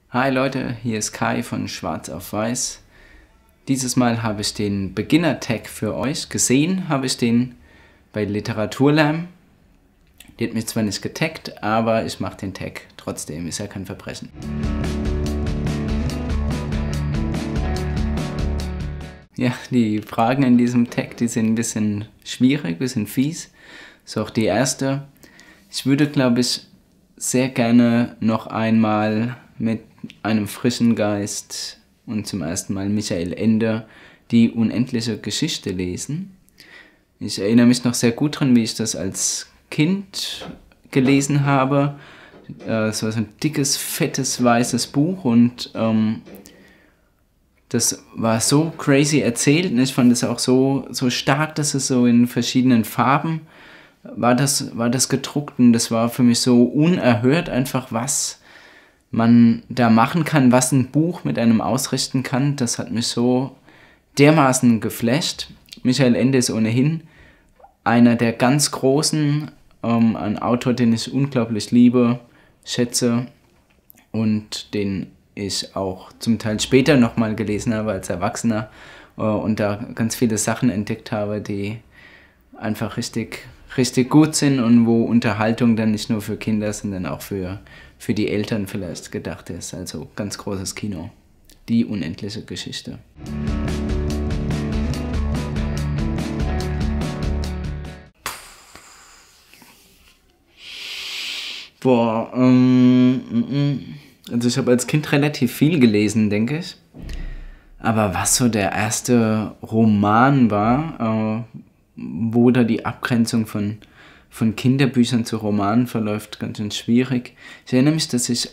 Hi Leute, hier ist Kai von Schwarz auf Weiß. Dieses Mal habe ich den Beginner-Tag für euch. Gesehen habe ich den bei Literaturlärm. Die hat mich zwar nicht getaggt, aber ich mache den Tag trotzdem, ist ja kein Verbrechen. Ja, die Fragen in diesem Tag, die sind ein bisschen schwierig, ein bisschen fies. Ist auch die erste. Ich würde, glaube ich, sehr gerne noch einmal mit einem frischen Geist und zum ersten Mal Michael Ende die unendliche Geschichte lesen. Ich erinnere mich noch sehr gut daran, wie ich das als Kind gelesen habe. Es war so ein dickes, fettes, weißes Buch und das war so crazy erzählt und ich fand es auch so stark, dass es so in verschiedenen Farben war das gedruckt und das war für mich so unerhört einfach, was man da machen kann, was ein Buch mit einem ausrichten kann. Das hat mich so dermaßen geflasht. Michael Ende ist ohnehin einer der ganz Großen, ein Autor, den ich unglaublich liebe, schätze und den ich auch zum Teil später nochmal gelesen habe als Erwachsener und da ganz viele Sachen entdeckt habe, die einfach richtig gut sind und wo Unterhaltung dann nicht nur für Kinder, sondern auch für die Eltern vielleicht gedacht ist. Also ganz großes Kino. Die unendliche Geschichte. Also ich habe als Kind relativ viel gelesen, denke ich. Aber was so der erste Roman war, wo da die Abgrenzung von Kinderbüchern zu Romanen verläuft, ganz schön schwierig. Ich erinnere mich, dass ich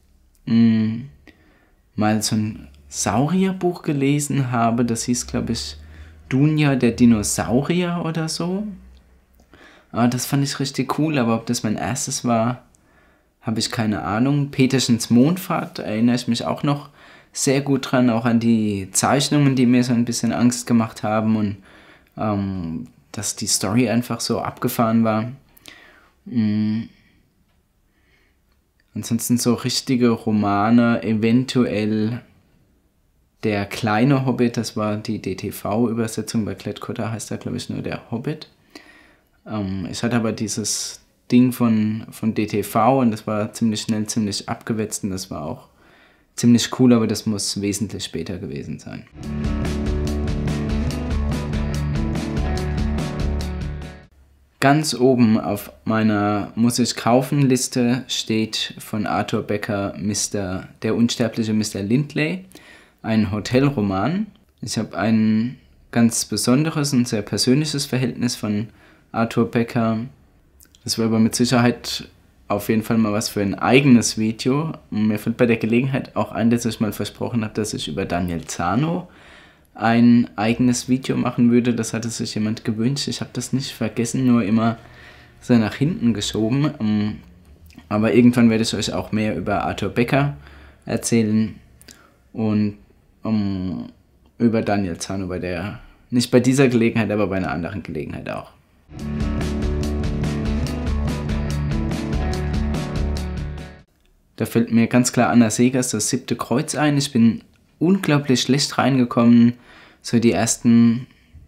mal so ein Saurierbuch gelesen habe, das hieß, glaube ich, Dunja der Dinosaurier oder so. Aber das fand ich richtig cool, aber ob das mein erstes war, habe ich keine Ahnung. Peterchens Mondfahrt erinnere ich mich auch noch sehr gut dran, auch an die Zeichnungen, die mir so ein bisschen Angst gemacht haben und dass die Story einfach so abgefahren war. Ansonsten so richtige Romane, eventuell Der kleine Hobbit, das war die DTV-Übersetzung, bei Klett-Cotta heißt da, glaube ich, nur Der Hobbit. Ich hatte aber dieses Ding von DTV und das war ziemlich schnell, ziemlich abgewetzt und das war auch ziemlich cool, aber das muss wesentlich später gewesen sein. Ganz oben auf meiner Muss-ich-kaufen-Liste steht von Arthur Becker Der unsterbliche Mr. Lindley, ein Hotelroman. Ich habe ein ganz besonderes und sehr persönliches Verhältnis von Arthur Becker. Das war aber mit Sicherheit auf jeden Fall mal was für ein eigenes Video. Und mir fällt bei der Gelegenheit auch ein, dass ich mal versprochen habe, dass ich über Daniel Zano ein eigenes Video machen würde. Das hatte sich jemand gewünscht. Ich habe das nicht vergessen, nur immer so nach hinten geschoben. Aber irgendwann werde ich euch auch mehr über Arthur Becker erzählen und über Daniel Zano nicht bei dieser Gelegenheit, aber bei einer anderen Gelegenheit auch. Da fällt mir ganz klar Anna Segers Das 7. Kreuz ein. Ich bin unglaublich schlecht reingekommen. So die ersten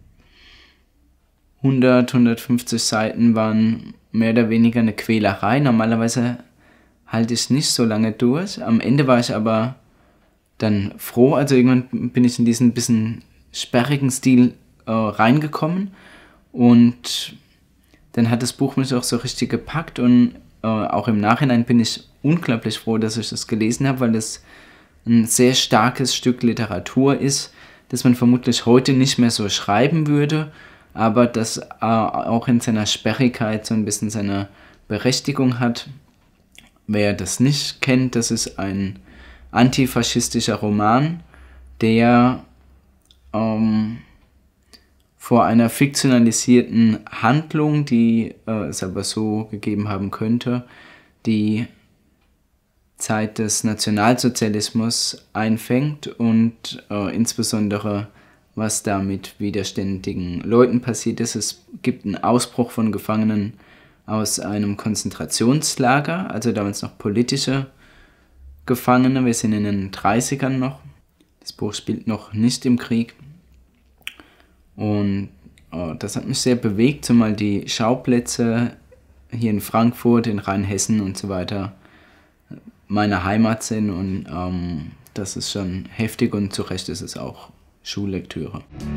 150 Seiten waren mehr oder weniger eine Quälerei. Normalerweise halte ich nicht so lange durch. Am Ende war ich aber dann froh. Also irgendwann bin ich in diesen bisschen sperrigen Stil reingekommen. Und dann hat das Buch mich auch so richtig gepackt. Und auch im Nachhinein bin ich unglaublich froh, dass ich das gelesen habe, weil es ein sehr starkes Stück Literatur ist, das man vermutlich heute nicht mehr so schreiben würde, aber das auch in seiner Sperrigkeit so ein bisschen seine Berechtigung hat. Wer das nicht kennt, das ist ein antifaschistischer Roman, der vor einer fiktionalisierten Handlung, die es aber so gegeben haben könnte, die Zeit des Nationalsozialismus einfängt und insbesondere was da mit widerständigen Leuten passiert ist. Es gibt einen Ausbruch von Gefangenen aus einem Konzentrationslager, also damals noch politische Kriegsgefangene. Wir sind in den 30ern noch. Das Buch spielt noch nicht im Krieg. Und das hat mich sehr bewegt, zumal die Schauplätze hier in Frankfurt, in Rheinhessen und so weiter meine Heimat sind. Und das ist schon heftig und zu Recht ist es auch Schullektüre.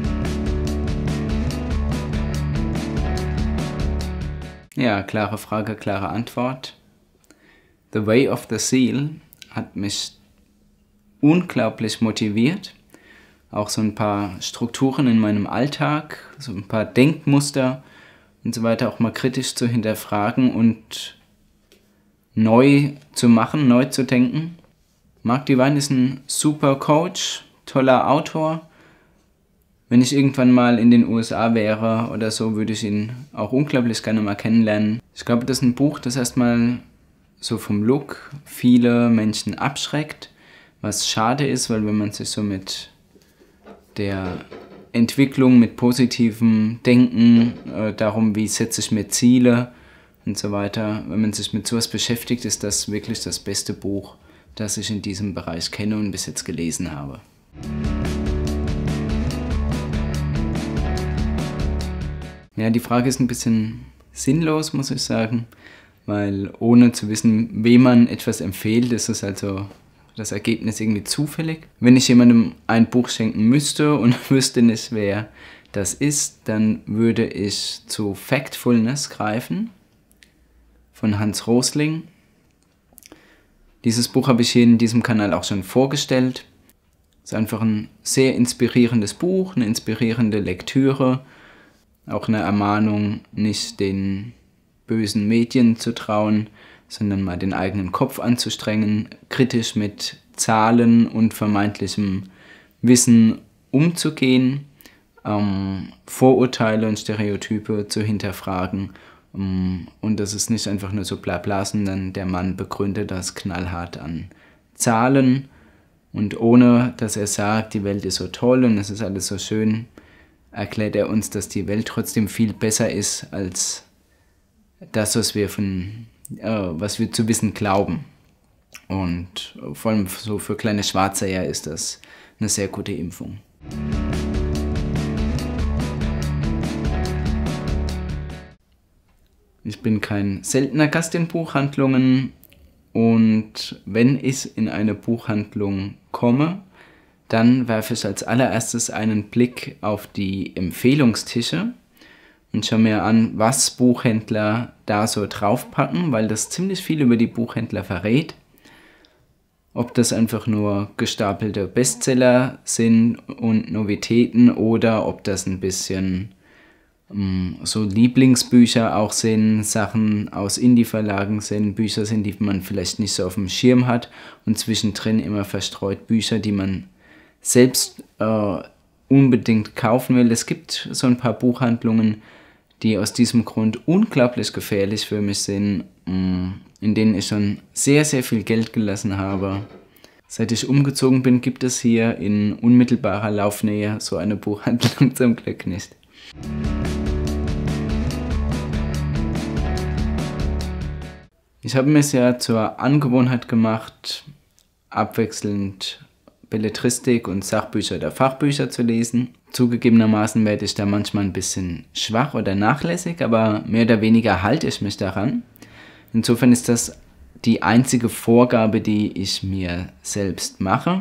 Ja, klare Frage, klare Antwort. The Way of the Seal hat mich unglaublich motiviert. Auch so ein paar Strukturen in meinem Alltag, so ein paar Denkmuster und so weiter auch mal kritisch zu hinterfragen und neu zu machen, neu zu denken. Mark Divine ist ein super Coach, toller Autor. Wenn ich irgendwann mal in den USA wäre oder so, würde ich ihn auch unglaublich gerne mal kennenlernen. Ich glaube, das ist ein Buch, das erstmal so vom Look viele Menschen abschreckt, was schade ist, weil wenn man sich so mit der Entwicklung, mit positivem Denken, darum, wie setze ich mir Ziele und so weiter, wenn man sich mit sowas beschäftigt, ist das wirklich das beste Buch, das ich in diesem Bereich kenne und bis jetzt gelesen habe. Ja, die Frage ist ein bisschen sinnlos, muss ich sagen, weil ohne zu wissen, wem man etwas empfiehlt, ist es also das Ergebnis irgendwie zufällig. Wenn ich jemandem ein Buch schenken müsste und wüsste nicht, wer das ist, dann würde ich zu Factfulness greifen von Hans Rosling. Dieses Buch habe ich hier in diesem Kanal auch schon vorgestellt. Es ist einfach ein sehr inspirierendes Buch, eine inspirierende Lektüre. Auch eine Ermahnung, nicht den bösen Medien zu trauen, sondern mal den eigenen Kopf anzustrengen, kritisch mit Zahlen und vermeintlichem Wissen umzugehen, Vorurteile und Stereotype zu hinterfragen. Und das ist nicht einfach nur so Blabla, sondern der Mann begründet das knallhart an Zahlen. Und ohne, dass er sagt, die Welt ist so toll und es ist alles so schön, erklärt er uns, dass die Welt trotzdem viel besser ist als das, was wir zu wissen glauben. Und vor allem so für kleine Schwarzseher ist das eine sehr gute Impfung. Ich bin kein seltener Gast in Buchhandlungen und wenn ich in eine Buchhandlung komme, dann werfe ich als allererstes einen Blick auf die Empfehlungstische und schaue mir an, was Buchhändler da so draufpacken, weil das ziemlich viel über die Buchhändler verrät. Ob das einfach nur gestapelte Bestseller sind und Novitäten oder ob das ein bisschen so Lieblingsbücher auch sind, Sachen aus Indie-Verlagen sind, Bücher sind, die man vielleicht nicht so auf dem Schirm hat und zwischendrin immer verstreut Bücher, die man selbst unbedingt kaufen will. Es gibt so ein paar Buchhandlungen, die aus diesem Grund unglaublich gefährlich für mich sind, in denen ich schon sehr, sehr viel Geld gelassen habe. Seit ich umgezogen bin, gibt es hier in unmittelbarer Laufnähe so eine Buchhandlung zum Glück nicht. Ich habe mir es ja zur Angewohnheit gemacht, abwechselnd Belletristik und Sachbücher oder Fachbücher zu lesen. Zugegebenermaßen werde ich da manchmal ein bisschen schwach oder nachlässig, aber mehr oder weniger halte ich mich daran. Insofern ist das die einzige Vorgabe, die ich mir selbst mache.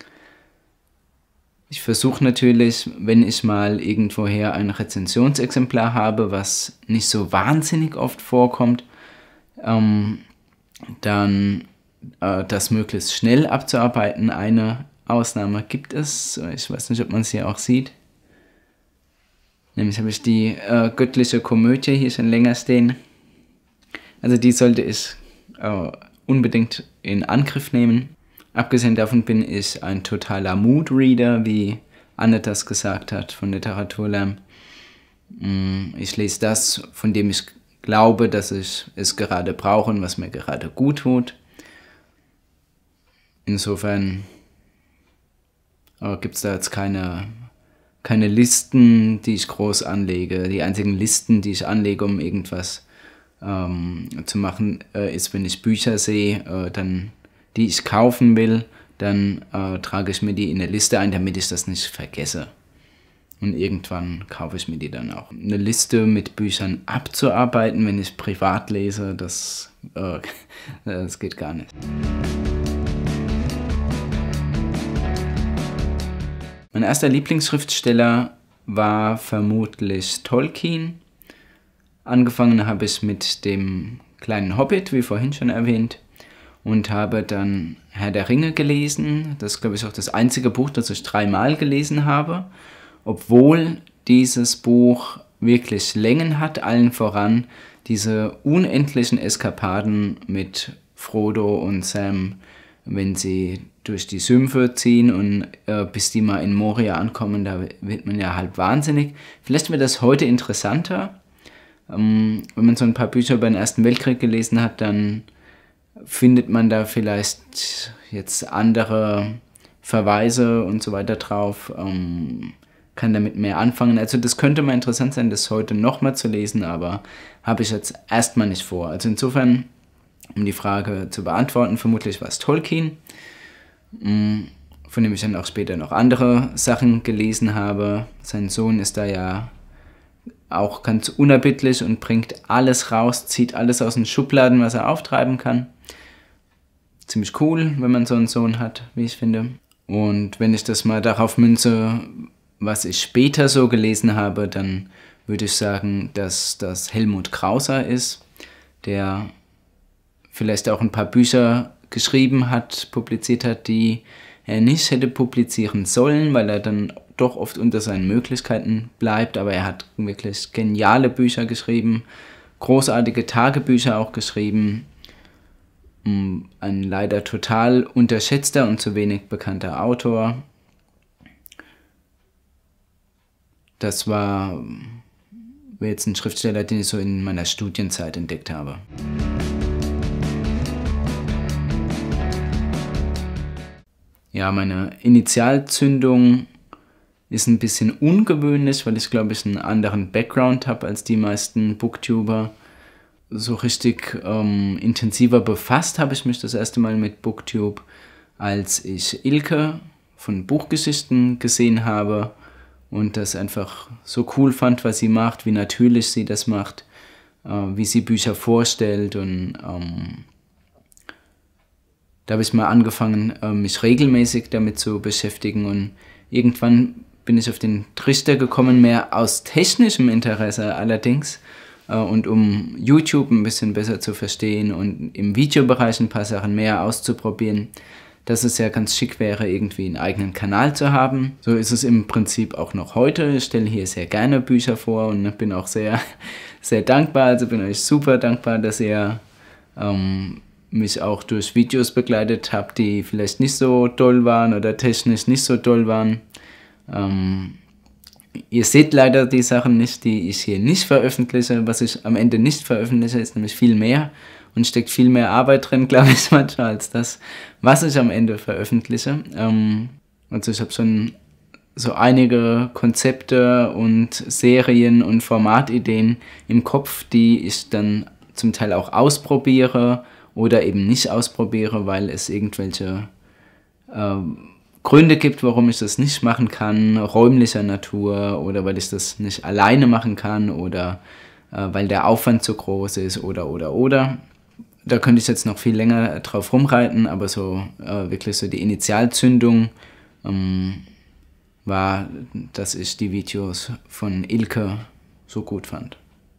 Ich versuche natürlich, wenn ich mal irgendwoher ein Rezensionsexemplar habe, was nicht so wahnsinnig oft vorkommt, dann das möglichst schnell abzuarbeiten. Eine Ausnahme gibt es, ich weiß nicht, ob man es hier auch sieht. Nämlich habe ich die göttliche Komödie hier schon länger stehen. Also die sollte ich unbedingt in Angriff nehmen. Abgesehen davon bin ich ein totaler Moodreader, wie Anne das gesagt hat von Literaturlärm. Ich lese das, von dem ich glaube, dass ich es gerade brauche und was mir gerade gut tut. Insofern gibt es da jetzt keine Listen, die ich groß anlege. Die einzigen Listen, die ich anlege, um irgendwas zu machen, ist, wenn ich Bücher sehe, dann die ich kaufen will, dann trage ich mir die in eine Liste ein, damit ich das nicht vergesse. Und irgendwann kaufe ich mir die dann auch. Eine Liste mit Büchern abzuarbeiten, wenn ich privat lese, das geht gar nicht. Mein erster Lieblingsschriftsteller war vermutlich Tolkien. Angefangen habe ich mit dem kleinen Hobbit, wie vorhin schon erwähnt, und habe dann Herr der Ringe gelesen. Das ist, glaube ich, auch das einzige Buch, das ich 3-mal gelesen habe. Obwohl dieses Buch wirklich Längen hat, allen voran diese unendlichen Eskapaden mit Frodo und Sam, wenn sie durch die Sümpfe ziehen und bis die mal in Moria ankommen, da wird man ja halb wahnsinnig. Vielleicht wird das heute interessanter. Wenn man so ein paar Bücher über den Ersten Weltkrieg gelesen hat, dann findet man da vielleicht jetzt andere Verweise und so weiter drauf, kann damit mehr anfangen. Also das könnte mal interessant sein, das heute nochmal zu lesen, aber habe ich jetzt erstmal nicht vor. Also insofern, um die Frage zu beantworten, vermutlich war es Tolkien, von dem ich dann auch später noch andere Sachen gelesen habe. Sein Sohn ist da ja auch ganz unerbittlich und bringt alles raus, zieht alles aus den Schubladen, was er auftreiben kann. Ziemlich cool, wenn man so einen Sohn hat, wie ich finde. Und wenn ich das mal darauf münze, was ich später so gelesen habe, dann würde ich sagen, dass das Helmut Krauser ist, der vielleicht auch ein paar Bücher geschrieben hat, publiziert hat, die er nicht hätte publizieren sollen, weil er dann doch oft unter seinen Möglichkeiten bleibt, aber er hat wirklich geniale Bücher geschrieben, großartige Tagebücher auch geschrieben, ein leider total unterschätzter und zu wenig bekannter Autor. Das war jetzt ein Schriftsteller, den ich so in meiner Studienzeit entdeckt habe. Ja, meine Initialzündung ist ein bisschen ungewöhnlich, weil ich, glaube ich, einen anderen Background habe als die meisten Booktuber. So richtig intensiver befasst habe ich mich das erste Mal mit Booktube, als ich Ilke von Buchgeschichten gesehen habe und das einfach so cool fand, was sie macht, wie natürlich sie das macht, wie sie Bücher vorstellt. Und da habe ich mal angefangen, mich regelmäßig damit zu beschäftigen, und irgendwann bin ich auf den Trichter gekommen, mehr aus technischem Interesse allerdings, und um YouTube ein bisschen besser zu verstehen und im Videobereich ein paar Sachen mehr auszuprobieren, dass es ja ganz schick wäre, irgendwie einen eigenen Kanal zu haben. So ist es im Prinzip auch noch heute. Ich stelle hier sehr gerne Bücher vor und bin auch sehr, sehr dankbar. Also bin euch super dankbar, dass ihr mich auch durch Videos begleitet habt, die vielleicht nicht so doll waren oder technisch nicht so doll waren. Ihr seht leider die Sachen nicht, die ich hier nicht veröffentliche. Was ich am Ende nicht veröffentliche, ist nämlich viel mehr und steckt viel mehr Arbeit drin, glaube ich, manchmal, als das, was ich am Ende veröffentliche. Also ich habe schon so einige Konzepte und Serien und Formatideen im Kopf, die ich dann zum Teil auch ausprobiere oder eben nicht ausprobiere, weil es irgendwelche Gründe gibt, warum ich das nicht machen kann, räumlicher Natur, oder weil ich das nicht alleine machen kann, oder weil der Aufwand zu groß ist, oder. Da könnte ich jetzt noch viel länger drauf rumreiten, aber so wirklich so die Initialzündung war, dass ich die Videos von Ilke so gut fand.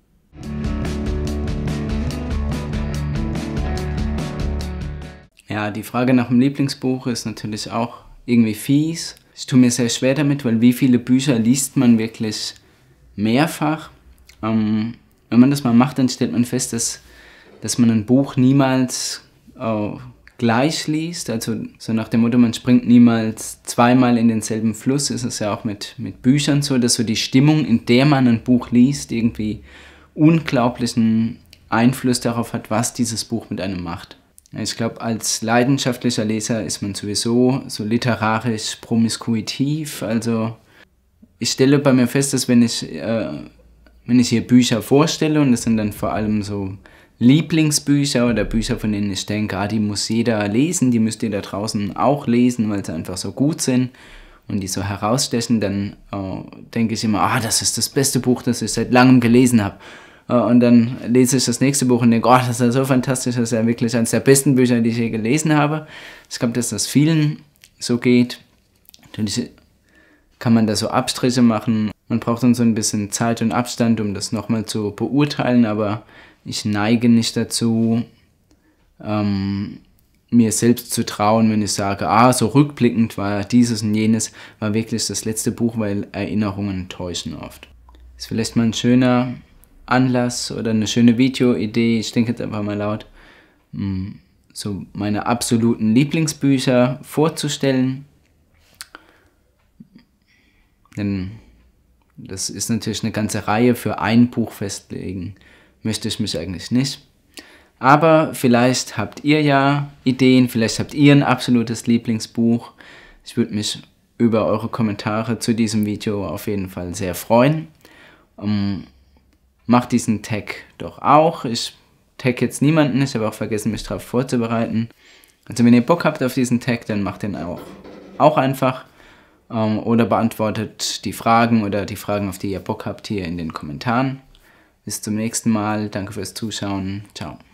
Ja, die Frage nach dem Lieblingsbuch ist natürlich auch irgendwie fies. Ich tue mir sehr schwer damit, weil wie viele Bücher liest man wirklich mehrfach? Wenn man das mal macht, dann stellt man fest, dass man ein Buch niemals gleich liest. Also so nach dem Motto, man springt niemals zweimal in denselben Fluss. Ist es ja auch mit Büchern so, dass so die Stimmung, in der man ein Buch liest, irgendwie unglaublichen Einfluss darauf hat, was dieses Buch mit einem macht. Ich glaube, als leidenschaftlicher Leser ist man sowieso so literarisch promiskuitiv. Also ich stelle bei mir fest, dass wenn ich hier Bücher vorstelle, und das sind dann vor allem so Lieblingsbücher oder Bücher, von denen ich denke, die muss jeder lesen, die müsst ihr da draußen auch lesen, weil sie einfach so gut sind und die so herausstechen, dann denke ich immer, das ist das beste Buch, das ich seit langem gelesen habe. Und dann lese ich das nächste Buch und denke, das ist ja so fantastisch, das ist ja wirklich eines der besten Bücher, die ich je gelesen habe. Ich glaube, dass das vielen so geht. Natürlich kann man da so Abstriche machen. Man braucht dann so ein bisschen Zeit und Abstand, um das nochmal zu beurteilen, aber ich neige nicht dazu, mir selbst zu trauen, wenn ich sage, so rückblickend war dieses und jenes, war wirklich das letzte Buch, weil Erinnerungen täuschen oft. Ist vielleicht mal ein schöner Anlass oder eine schöne Videoidee, ich denke jetzt einfach mal laut, so meine absoluten Lieblingsbücher vorzustellen. Denn das ist natürlich eine ganze Reihe, für ein Buch festlegen möchte ich mich eigentlich nicht. Aber vielleicht habt ihr ja Ideen, vielleicht habt ihr ein absolutes Lieblingsbuch. Ich würde mich über eure Kommentare zu diesem Video auf jeden Fall sehr freuen. Macht diesen Tag doch auch. Ich tag jetzt niemanden, ich habe auch vergessen, mich darauf vorzubereiten. Also wenn ihr Bock habt auf diesen Tag, dann macht den auch einfach. Oder beantwortet die Fragen oder die Fragen, auf die ihr Bock habt, hier in den Kommentaren. Bis zum nächsten Mal. Danke fürs Zuschauen. Ciao.